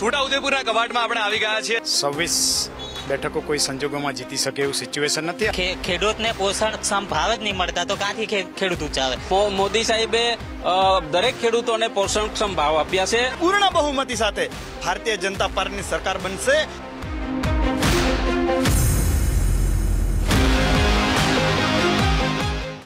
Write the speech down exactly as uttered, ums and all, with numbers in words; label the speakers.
Speaker 1: છોટાઉદેપુરના કવાટમાં આપણે આવી ગયા છીએ।
Speaker 2: છવ્વીસ બેઠકો કોઈ સંજોગોમાં જીતી શકે એવું સિચ્યુએશન નથી।
Speaker 3: ખેડૂતને પોષણક્ષમ ભાવ જ નહીં મળતા તો ક્યાંથી ખેડૂત ઉચાવે?
Speaker 4: મોદી સાહેબે દરેક ખેડૂતોને પોષણક્ષમ ભાવ આપ્યા છે।
Speaker 5: પૂર્ણ બહુમતી સાથે ભારતીય જનતા પાર્ટીની સરકાર બનશે।